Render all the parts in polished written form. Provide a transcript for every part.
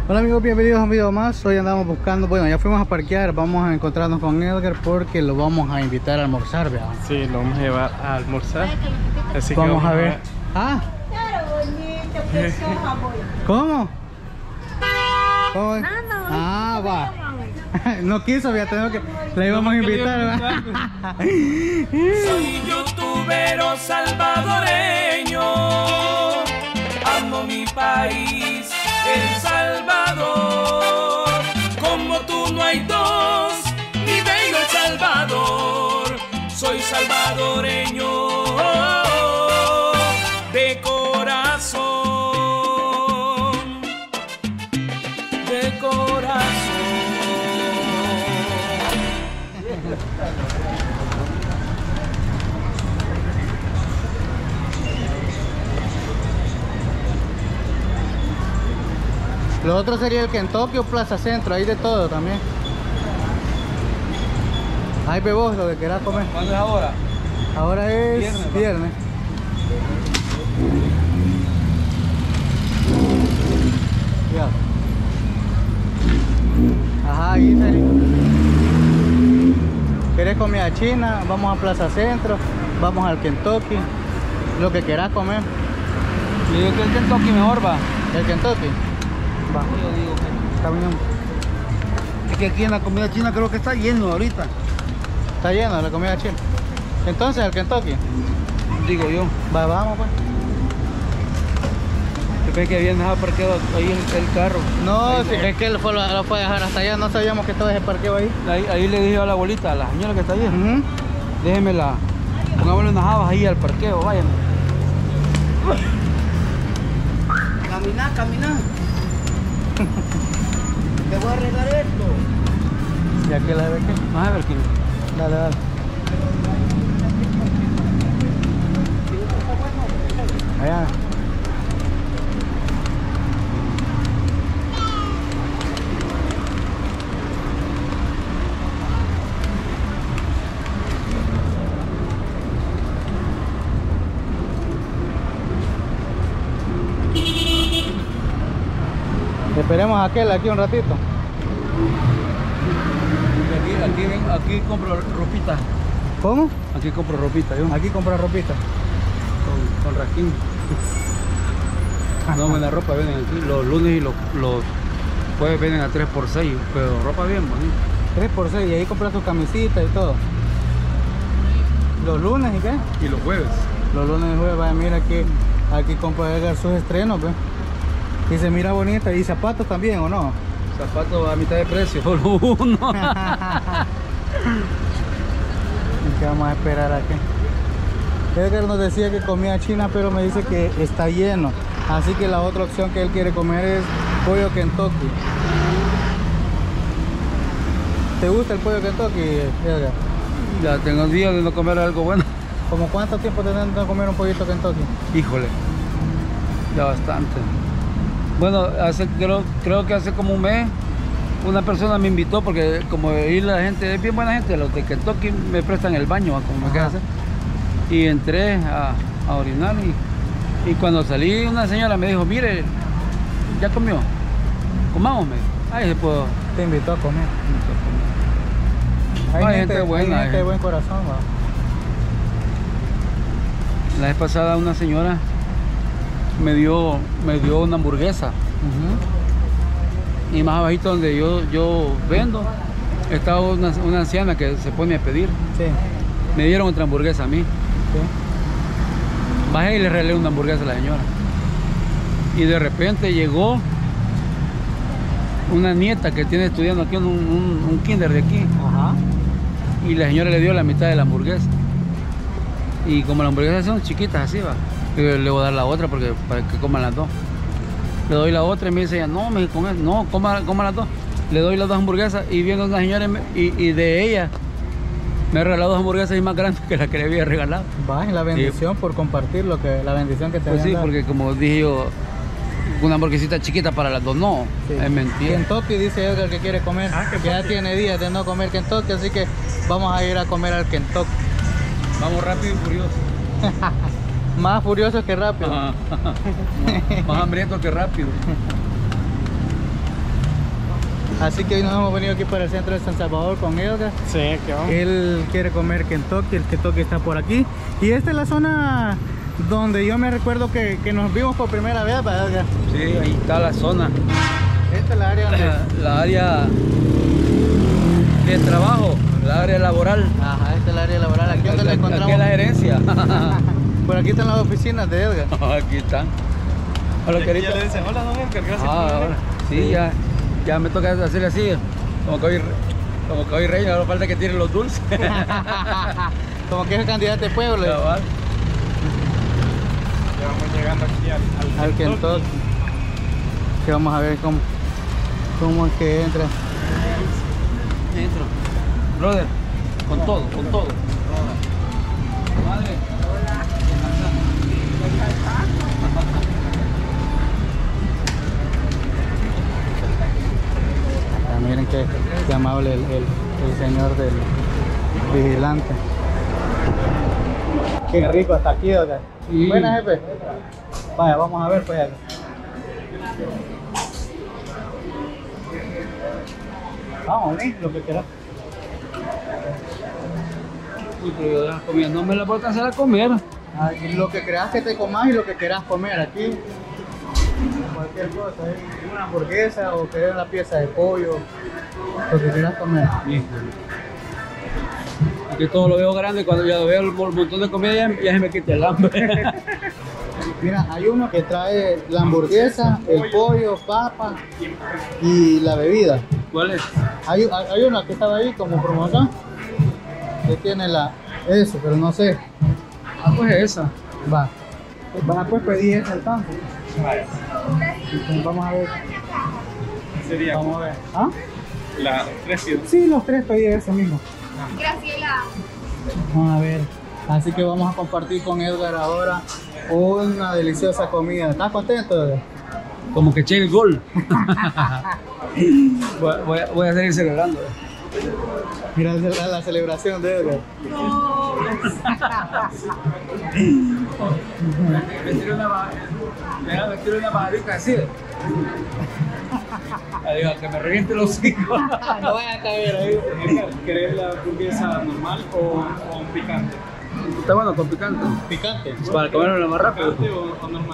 Hola amigos, bienvenidos a un video más. Hoy andamos buscando, bueno, ya fuimos a parquear, vamos a encontrarnos con Edgar porque lo vamos a invitar a almorzar, ¿verdad? Sí, lo vamos a llevar a almorzar. Así que vamos a ver. Ah, ¿cómo? ¿Cómo? Ah, va. No quiso, ya tenemos que, le íbamos a invitar, ¿verdad? Soy youtubero salvadoreño, amo mi país, El Salvador. Como tú no hay dos, mi bello El Salvador. Soy salvadoreño de corazón, de corazón. Lo otro sería el Kentucky o Plaza Centro, hay de todo también. Ahí ve vos lo que querás comer. ¿Cuándo es ahora? Ahora es viernes. Ya. Ajá, ahí sería. ¿Querés comida china? Vamos a Plaza Centro, vamos al Kentucky, lo que querás comer. Le digo que el Kentucky mejor va. ¿El Kentucky? Va. Yo digo que Está bien. es que aquí en la comida china creo que está lleno ahorita. Está lleno la comida china. Entonces el Kentucky. Digo yo. Va, vamos pues. Yo pensé que habían dejado parqueado ahí el carro. No, Ahí, sí, es que lo fue a dejar hasta allá, no sabíamos que estaba ese parqueo ahí. ahí le dije a la abuelita, a la señora que está ahí, Ujú. déjemela, pongámosle unas habas ahí al parqueo, vayan. Camina, camina. Te voy a regar esto. ¿Y aquí la ve qué? Vamos a ver quién. Dale, dale. Allá. Esperemos a aquel aquí un ratito. Aquí compro ropita. ¿Cómo? Aquí compro ropita, yo. Aquí comprar ropita. Con raquín. No, buena ropa venden aquí. Los lunes y los jueves venden a 3x6, pero ropa bien bonita. 3x6 y ahí compras tu camisita y todo. ¿Los lunes y qué? Y los jueves. Los lunes y jueves, vaya, mira aquí compra Edgar sus estrenos, ¿ves? Y se mira bonita. ¿Y zapatos también o no? Zapatos a mitad de precio, solo uno. ¿Qué vamos a esperar aquí? Edgar nos decía que comía china, pero me dice que está lleno. Así que la otra opción que él quiere comer es pollo Kentucky. ¿Te gusta el pollo Kentucky, Edgar? Ya tengo días de no comer algo bueno. ¿Cómo cuánto tiempo tenés de no comer un pollito Kentucky? Híjole, ya bastante. Bueno, creo que hace como un mes una persona me invitó porque como ahí la gente es bien buena gente, los de Kentucky me prestan el baño, como me queda hacer. Y entré a orinar y cuando salí una señora me dijo, mire, ¿ya comió? Comamos, me dijo. Ahí se puedo. Te invitó a comer. Hay gente buena, hay gente de buen corazón, ¿va? La vez pasada una señora me dio una hamburguesa. Y más abajito donde yo vendo estaba una anciana que se pone a pedir. Sí. Me dieron otra hamburguesa a mí. Sí. Bajé y le regalé una hamburguesa a la señora. Y de repente llegó una nieta que tiene estudiando aquí en un kinder de aquí. Ajá. Y la señora le dio la mitad de la hamburguesa. Y como las hamburguesas son chiquitas así, va, le voy a dar la otra porque para que coman las dos. Le doy la otra y me dice ella, no, me con eso, no, coma las dos. Le doy las dos hamburguesas y viene una señora y de ella me ha regalado dos hamburguesas y más grandes que las que le había regalado. Va, la bendición por compartir la bendición que te Pues sí, dado. porque como dije yo, una hamburguesita chiquita para las dos, no, Sí. es mentira. Kentucky dice Edgar que quiere comer, que ya tiene días de no comer Kentucky, así que vamos a ir a comer al Kentucky. Vamos rápido y furioso. Más furioso que rápido. Más hambriento que rápido. Así que hoy nos hemos venido aquí para el centro de San Salvador con Edgar. Sí, ¿qué vamos? Él quiere comer Kentucky, el Kentucky está por aquí. Y esta es la zona donde yo me recuerdo que nos vimos por primera vez, ¿verdad, Edgar? Sí, ahí está la zona. Esta es la área donde... La área de trabajo, la área laboral. Ajá, esta es la área laboral. Aquí donde la encontramos. Aquí es la gerencia. Por aquí están las oficinas de Edgar. Aquí están. Hola, Ya querido. le dicen, hola, don Edgar, gracias por Ahora, venir. sí, ya me toca hacerle así. Como que hoy reina, no falta que tiren los dulces. Como que es el candidato de pueblo. Cabal. Ya vamos llegando aquí Al Kentucky. Que vamos a ver cómo es que entra. Entro. Brother, con todo, con todo. Madre. Miren qué amable el señor del vigilante. Qué rico hasta aquí, ¿verdad? Sí. Buena, jefe. Vaya, vamos a ver pues. Vamos, ¿sí? Lo que quieras. Uy, pero las comidas no me las puedo alcanzar a comer. Y lo que creas que te comas y lo que quieras comer aquí. Cualquier cosa, una hamburguesa o querer una pieza de pollo, lo que quieras comer. Aquí todo lo veo grande, cuando ya veo el montón de comida ya se me quita el hambre. Mira, hay uno que trae la hamburguesa, el pollo, papa y la bebida. ¿Cuál es? Hay una que estaba ahí como promoción que tiene eso, pero no sé. Ah, pues esa. Va. Vas a pues pedir esa entonces. Entonces, vamos a ver. Sería Vamos a ver. ¿Ah? la 3 piezas. Sí, los tres pedí ese mismo. Graciela. Vamos a ver. Así que vamos a compartir con Edgar ahora una deliciosa comida. ¿Estás contento, Edgar? Como que eché el gol. voy a seguir celebrando. Mira la celebración de Edgar. Me tiro una bajadita así. Adiós, que me reviente los hijos. No vaya a caer ahí. ¿Querés la hamburguesa normal o picante? Está bueno con picante. Picante. Para comerlo más rápido. ¿Picante o normal?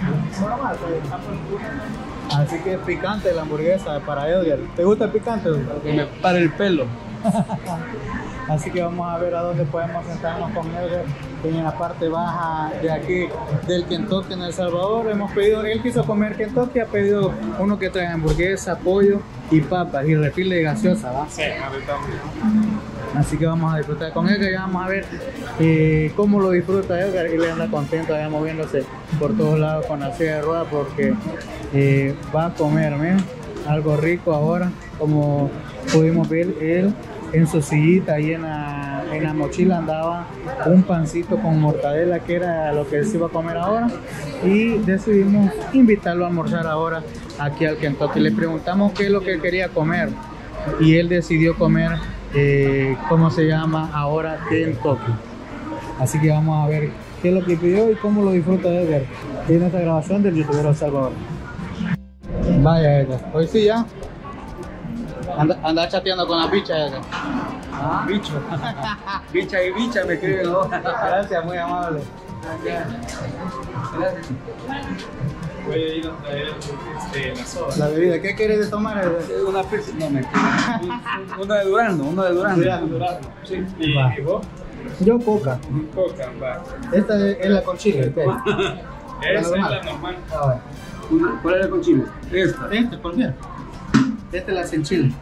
Así que picante la hamburguesa para Edgar. ¿Te gusta el picante, Edgar? Que me pare el pelo. Así que vamos a ver a dónde podemos sentarnos con Edgar en la parte baja de aquí del Kentucky en El Salvador. Hemos pedido, él quiso comer Kentucky, ha pedido uno que trae hamburguesa, pollo y papas y refil de gaseosa, ¿va? Sí, ahorita. Así que vamos a disfrutar con Edgar y vamos a ver cómo lo disfruta Edgar. Y le anda contento allá moviéndose por todos lados con la silla de ruedas porque va a comer, miren, algo rico ahora. Como pudimos ver, él en su sillita y en la mochila andaba un pancito con mortadela, que era lo que él se iba a comer ahora, y decidimos invitarlo a almorzar ahora aquí al Kentucky. Le preguntamos qué es lo que él quería comer y él decidió comer ¿cómo se llama ahora? Kentucky. Así que vamos a ver qué es lo que pidió y cómo lo disfruta Edgar en esta grabación del youtuber El Salvador. Vaya Edgar, hoy sí ya anda chateando con las bichas Edgar. Ah, bicho. Bicha y bicha me escriben ahora. Gracias, muy amable. Gracias. Voy a ir a traer la soda. La bebida, ¿qué quieres de tomar Edgar? Una pizza, no mentira. Uno de Durazno, uno de Durazno. Durazno. Sí. Va. ¿Y vos? Yo coca. Coca, va. Esta es la con chile, ¿qué? Esa es normal. la normal. Ah, bueno. ¿Cuál es la con chile? Esta. ¿Por qué? Esta es la sin chile.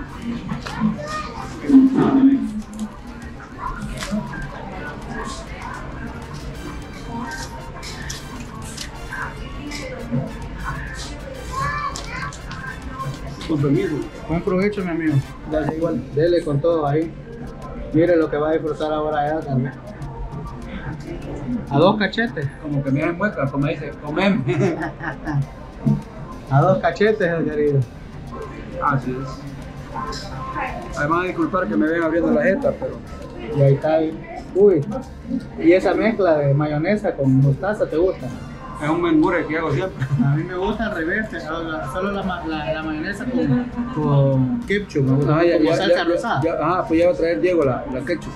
Con permiso. Buen provecho, mi amigo. Dale igual. Dele con todo ahí. Mire lo que va a disfrutar ahora ya también. A dos cachetes. Como que me dan mueca, como dice, comeme. A dos cachetes, el querido. Así es. Además, disculpar que me ven abriendo la jeta, pero. Y ahí está. Uy. Y esa mezcla de mayonesa con mostaza, ¿te gusta? Es un mengure que hago siempre. A mí me gusta al revés, solo la mayonesa con ketchup, me gusta como salsa rosada. Pues ya va a traer Diego la ketchup.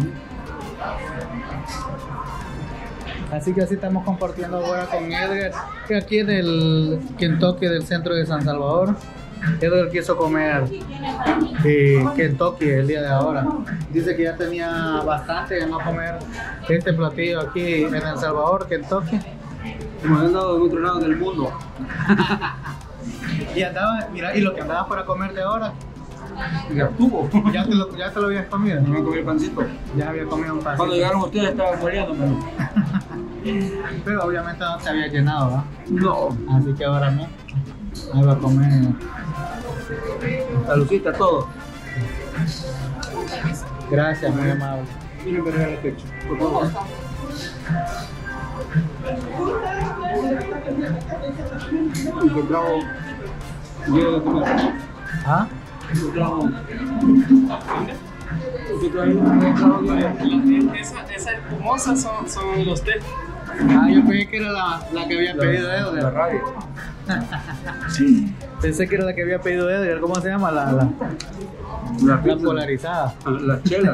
Así que así estamos compartiendo ahora con Edgar, que aquí en el Kentucky del centro de San Salvador. Edgar quiso comer Kentucky el día de ahora. Dice que ya tenía bastante de no comer este platillo aquí en El Salvador, Kentucky. Hemos andado en otro lado del mundo. Y andaba, mira, y lo que andabas para comerte ahora, Ya estuvo. ya te lo habías comido. No me comí el pancito. Ya había comido un pancito. Cuando llegaron ustedes estaba muriendo, Pero obviamente no se había llenado, ¿verdad? no. Así que ahora no. Ahí va a comer. Saludcita, todo. Gracias, muy amable. Miren que regala el ketchup, por favor. Y que trago Diego de comer. ¿Ah? Que trago. Que trago Diego. Esa espumosa son los té. Yo pensé que era la que había pedido La Edgar. radio. Pensé que era la que había pedido Edgar. ¿Cómo se llama? La polarizada. La chela.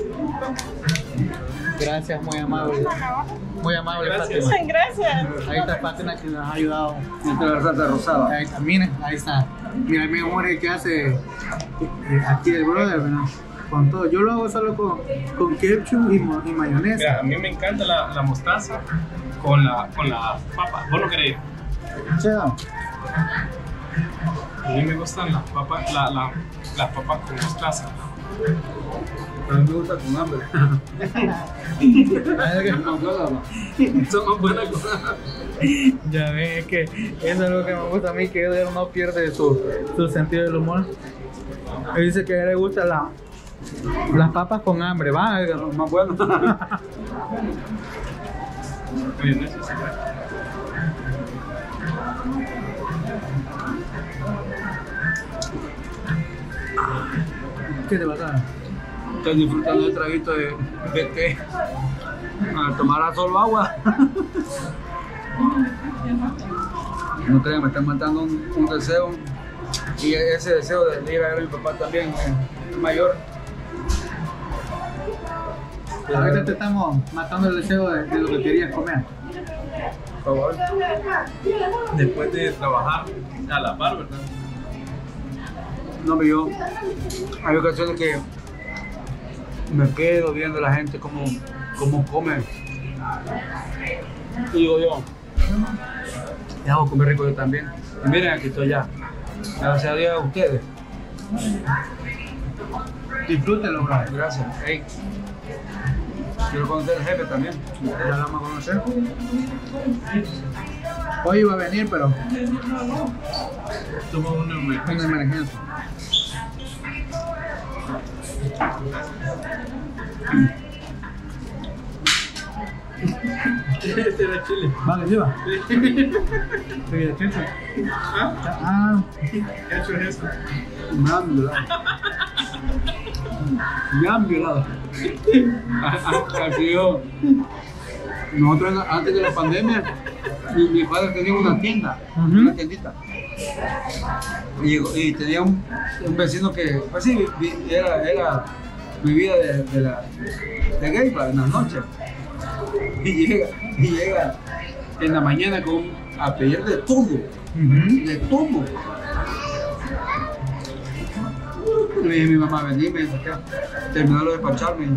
Gracias, muy amable. Muy amable, Gracias. Fátima. Gracias. Ahí está Fátima que nos ha ayudado. Esta es la salsa rosada. Ahí está, miren, ahí está. Mira, mi amor, el que hace aquí el brother, ¿verdad? Con todo. Yo lo hago solo con ketchup y mayonesa. Mira, a mí me encanta la mostaza con la papa. ¿Vos no querés? Chao. A mí me gustan las papas, las papas con mostaza. A mí me gusta con hambre. Son más buenas con hambre. Ya ven, es que eso es lo que me gusta a mí, que Edgar no pierde su sentido del humor. Él dice que a él le gustan las papas con hambre, va, Edgar. Más bueno. Oye, no es eso, ¿Qué te pasa? Estoy disfrutando del traguito de té. Tomará solo agua. No crean, me están matando un deseo. Y ese deseo de ir a ver a mi papá también es mayor. Ahorita te estamos matando el deseo de lo que querías comer. Por favor. después de trabajar a la par, ¿verdad? No, pero yo, hay ocasiones que me quedo viendo a la gente cómo come. Y digo yo, ya hago comer rico yo también. Y miren, aquí estoy ya. Gracias a Dios a ustedes. Disfrútenlo, bro. Gracias. Hey. Quiero conocer al jefe también. Ya lo vamos a conocer. Hoy iba a venir, pero Tuvo una una emergencia. Este era chile. Vale, lleva. Sí, de chicho. Ah, ¿Qué hecho es eso? Me han violado. Me han violado. Así yo. Nosotros antes de la pandemia, mi padre tenía una tienda, una tiendita. Y tenía un vecino que, pues sí, vivía de gay en las noches. Y llega en la mañana a pedir de todo, de todo. Le dije a mi mamá, vení, me dice, terminó de despacharme.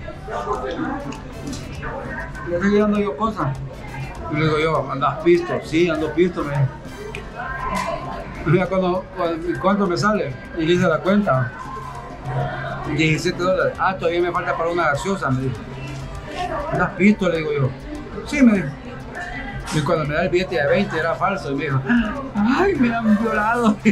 Le estoy dando yo cosas. Y le digo yo, ¿andas pisto? Sí, ando pisto, me dijo. Mira, ¿cuánto me sale? Y le hice la cuenta. $17. Ah, todavía me falta para una gaseosa, me dijo. ¿Andas pisto? Le digo yo. Sí, me dijo. Y cuando me da el billete de 20 era falso, y me dijo, ¡ay, me han violado! Un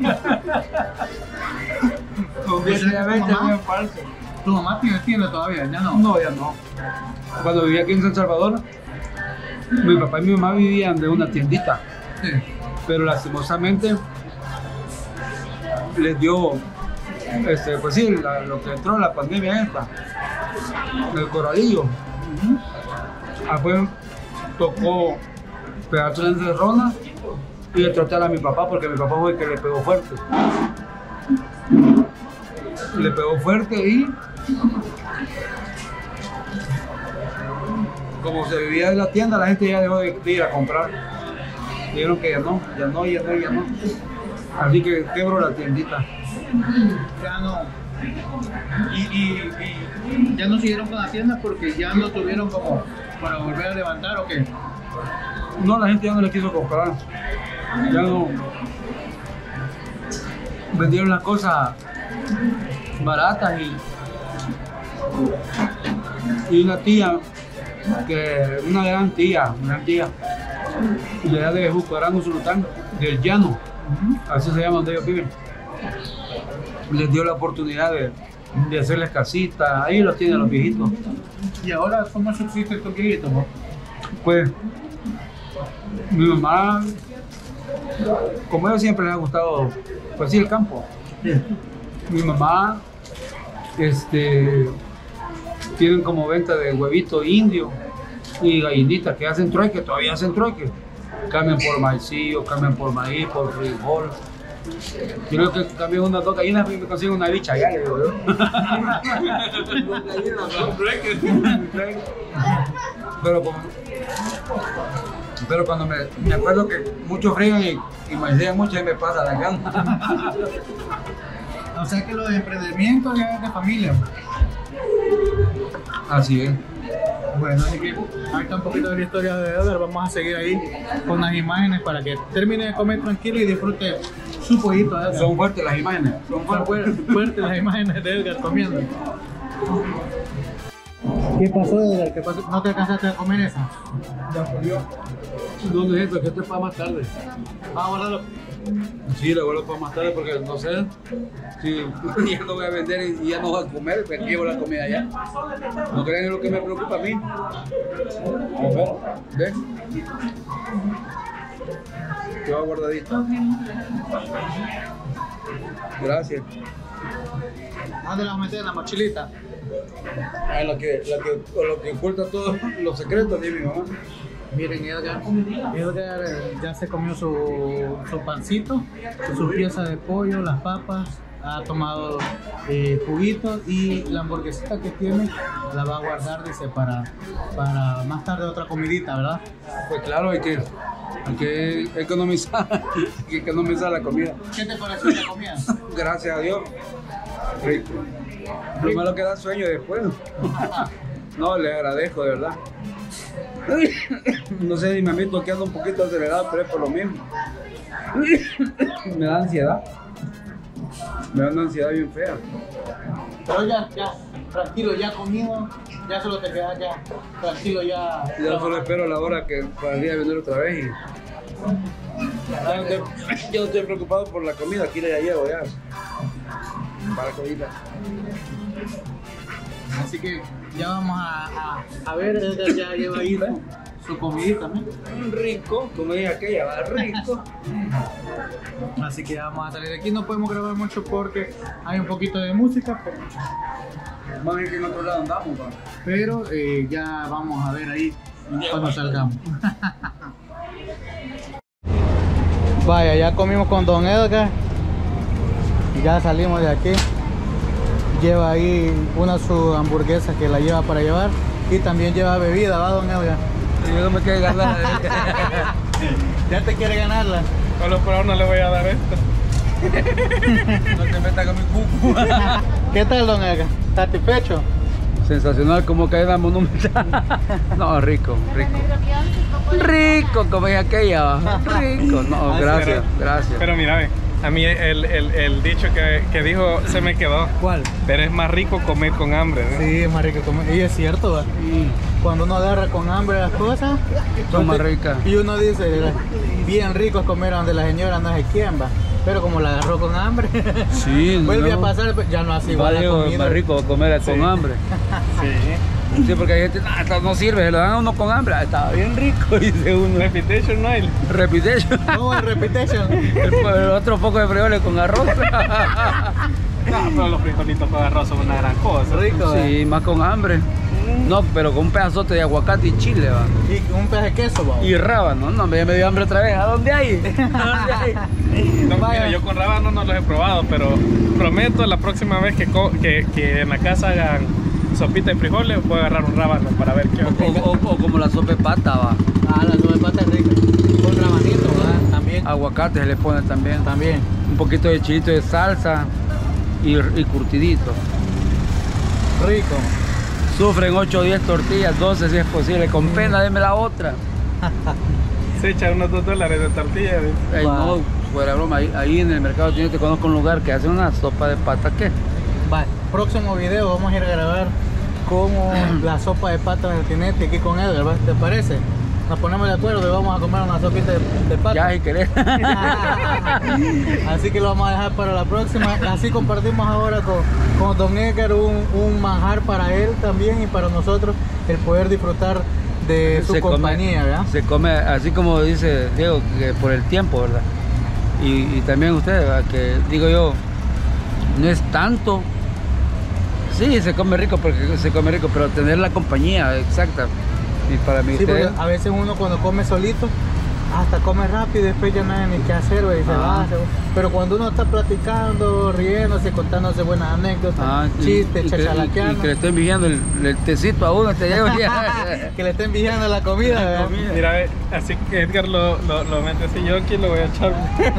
billete de 20 era falso. ¿Tu mamá tiene tienda todavía? Ya no. No, ya no. Cuando vivía aquí en San Salvador, mi papá y mi mamá vivían de una tiendita. Sí. Pero lastimosamente les dio, pues sí, lo que entró en la pandemia esta, el corralillo. Pues tocó pedazos de encerrona y le trotar a mi papá porque mi papá fue el que le pegó fuerte. Le pegó fuerte y como se vivía en la tienda, la gente ya dejó de ir a comprar. Dijeron que ya no. Así que quebró la tiendita. Ya no. Y ya no siguieron con la tienda porque ya no tuvieron como para volver a levantar o qué. No, la gente ya no le quiso comprar. Ya no. Vendieron las cosas baratas y una tía, una gran tía, de allá de Jucarán, Usulután, del llano, así se llama donde ellos viven. Les dio la oportunidad de hacerles casitas, ahí los tienen los viejitos. ¿Y ahora cómo subsiste estos viejitos? Pues mi mamá, como a ellos siempre les ha gustado, pues sí, el campo. Mi mamá, tienen como venta de huevito indio y gallinitas que hacen trueque, todavía hacen trueque. Cambian por maicillo, cambian por maíz, por frijol. Quiero que cambien unas 2 gallinas y me consigo una bicha allá, le digo yo. Pero cuando me acuerdo que muchos frían y maicean mucho y me pasa la gana. O sea que lo de emprendimiento ya es de familia. Así es. Bueno, así que ahorita un poquito de la historia de Edgar, vamos a seguir ahí con las imágenes para que termine de comer tranquilo y disfrute su pollito. Edgar. Son fuertes las imágenes. Son fuertes las imágenes de Edgar comiendo. ¿Qué pasó, Edgar? ¿Qué pasó? ¿No te alcanzaste a comer esa? Ya murió. No necesito que esté para más tarde. Vamos a guardarlo. Sí, la guardo para más tarde porque no sé si ya no voy a vender y ya no voy a comer, pues llevo la comida allá. No crean en lo que me preocupa a mí. A ver, ¿ves? Queda guardadito. Gracias. ¿Dónde la vas a meter? ¿En la mochilita? Ah, lo que oculta todos los secretos de mi mamá. Miren, Edgar ya se comió su pancito, su pieza de pollo, las papas, ha tomado juguito y la hamburguesita que tiene la va a guardar, dice, para más tarde otra comidita, ¿verdad? Pues claro, hay que economizar, la comida. ¿Qué te pareció la comida? Gracias a Dios. Rico. Lo malo que da sueño después. No, le agradezco, de verdad. No sé si me meto que ando un poquito acelerado, pero es por lo mismo. Me da ansiedad. Me da una ansiedad bien fea. Pero ya, tranquilo, ya comido, ya solo te quedas ya, tranquilo, ya. Ya solo espero la hora para ir a vender otra vez y... Yo no estoy preocupado por la comida, aquí ya llevo ya. Para la comida. Así que ya vamos a ver, Edgar ya lleva ahí su comidita, ¿no? Rico, como dije aquella, va rico. Así que ya vamos a salir de aquí, no podemos grabar mucho porque hay un poquito de música, Más bien que en otro lado andamos, ¿va? pero ya vamos a ver ahí cuando salgamos. Vaya, ya comimos con don Edgar, ya salimos de aquí. Lleva ahí su hamburguesa que la lleva para llevar y también lleva bebida, ¿va, don Edgar? Yo no me quiero ganar. ¿Ya te quiere ganarla? Solo por ahora no le voy a dar esto. No te metas con mi cucu. ¿Qué tal, don Edgar? ¿Satisfecho? Sensacional, como cadena monumental. No, rico. Rico, como es aquella. Rico. No, gracias. Pero mira, ve, a mí el dicho que dijo se me quedó. ¿Cuál? Pero es más rico comer con hambre, ¿no? Sí, es más rico comer. Y es cierto, ¿va? Cuando uno agarra con hambre las cosas, son más ricas. Y uno dice, bien rico es comer donde la señora no sé quién va. Pero como la agarró con hambre, sí, vuelve a pasar, ya no hace igual la comida. Es más rico comer con hambre. Sí, porque hay gente, no sirve, se lo dan a uno con hambre. Estaba bien rico, dice uno. Repetition no hay. Repetition. ¿Cómo es repetition? El otro poco de frijoles con arroz. No, pero los frijolitos con arroz son una gran cosa. Rico. Sí, más con hambre. No, pero con un pedazote de aguacate y chile, va. Y un pedazo de queso, va. Y rábano, no, me dio hambre otra vez. ¿A dónde hay? ¿A dónde hay? No, Vaya. mira, yo con rábano no los he probado, pero prometo la próxima vez que en la casa hagan sopita de frijoles, voy a agarrar un rábano para ver qué onda. O como la sopa de pata, va. Ah, la sopa de pata es rica. Con rabanito, ¿verdad? También. Aguacate se le pone también. También. Un poquito de chilito de salsa y curtidito. Rico. Sufren 8 o 10 tortillas, 12 si es posible. Con pena, deme la otra. Se echan unos $2 de tortilla. Ey, Wow. no, fuera de broma, ahí en el mercado chino te conozco un lugar que hace una sopa de pata, ¿qué? Va, próximo video vamos a ir a grabar como la sopa de pata del tinete aquí con Edgar, ¿va? ¿Te parece? Nos ponemos de acuerdo y vamos a comer una sopita de pata. Ya, si querés. Así que lo vamos a dejar para la próxima. Así compartimos ahora con Don Edgar un manjar para él también y para nosotros el poder disfrutar de su compañía, ¿verdad? Se come, así como dice Diego, que por el tiempo, ¿verdad? Y también ustedes, ¿verdad? Que digo yo, no es tanto. Sí, se come rico porque se come rico, pero tener la compañía exacta. Y para mí Sí, porque ustedes, a veces uno cuando come solito, hasta come rápido y después ya no hay ni qué hacer, güey, y se va. Pero cuando uno está platicando, riéndose, contándose buenas anécdotas, chistes, chachalaqueando. y que le estén vigiando el tecito a uno, te llevo ya. Que le estén vigiando la comida, ¿verdad? Mira, así que Edgar lo mete así, yo aquí lo voy a echar.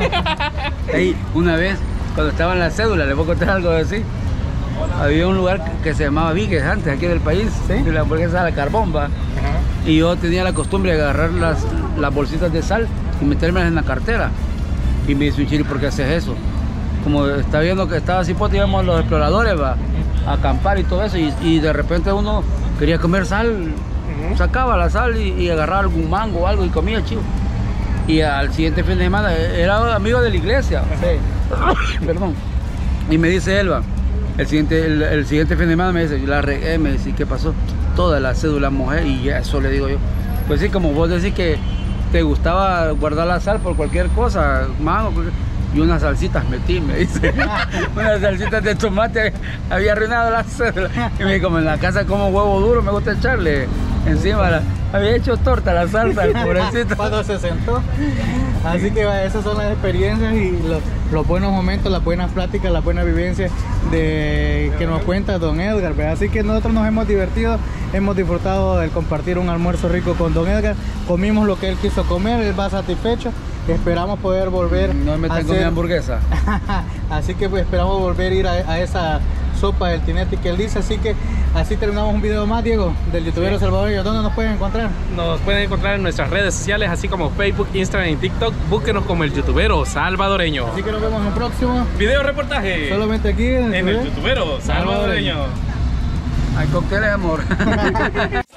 Ey, una vez, cuando estaba en la cédula, les voy a contar algo así. Había un lugar que se llamaba Vigues antes, aquí del país, ¿Sí? de la hamburguesa de carbón, va. Ajá. Y yo tenía la costumbre de agarrar las bolsitas de sal y metérmelas en la cartera. Y me dice un chile, ¿por qué haces eso? Como está viendo que estaba así, pues íbamos los exploradores, va, a acampar y todo eso. Y de repente uno quería comer sal, sacaba la sal y agarraba algún mango o algo y comía chivo. Y al siguiente fin de semana, era amigo de la iglesia. Sí. Perdón. Y me dice Elba, el siguiente fin de semana me dice, la regué, me dice, ¿qué pasó? Toda la cédula mojé y eso le digo yo. Pues sí, como vos decís que te gustaba guardar la sal por cualquier cosa, mango, y unas salsitas metí, me dice. Unas salsitas de tomate, había arruinado la cédula. Y me dijo, como en la casa como huevo duro, me gusta echarle encima. Había hecho torta la salsa, el pobrecito. Cuando se sentó. Así que esas son las experiencias y los buenos momentos, las buenas pláticas, las buenas vivencias que nos cuenta Don Edgar, ¿verdad? Así que nosotros nos hemos divertido, hemos disfrutado de compartir un almuerzo rico con Don Edgar. Comimos lo que él quiso comer, él va satisfecho. Esperamos poder volver No me tengo mi hamburguesa. Así que pues, esperamos volver a ir a esa sopa del tinete que él dice. Así que así terminamos un video más, Diego, del youtubero salvadoreño. ¿Dónde nos pueden encontrar? Nos pueden encontrar en nuestras redes sociales, así como Facebook, Instagram y TikTok. Búsquenos como el youtubero salvadoreño. Así que nos vemos en el próximo. Video reportaje Solamente aquí en el youtubero salvadoreño. Ay, ¿con qué le amor?